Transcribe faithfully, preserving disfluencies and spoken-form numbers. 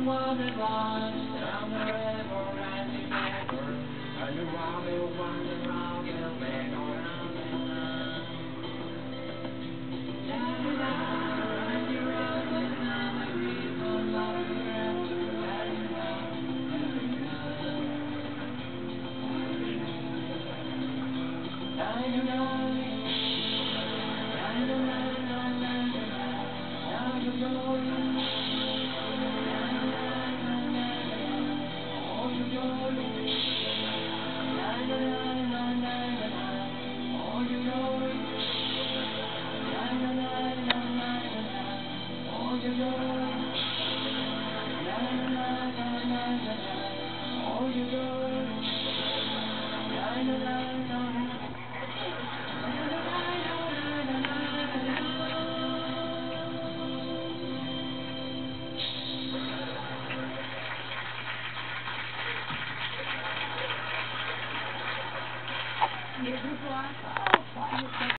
wandered once down the river and together, and around it wander round and back around and round. And you run with another river, love the ground, let it down, let it down. I don't know. E o grupo A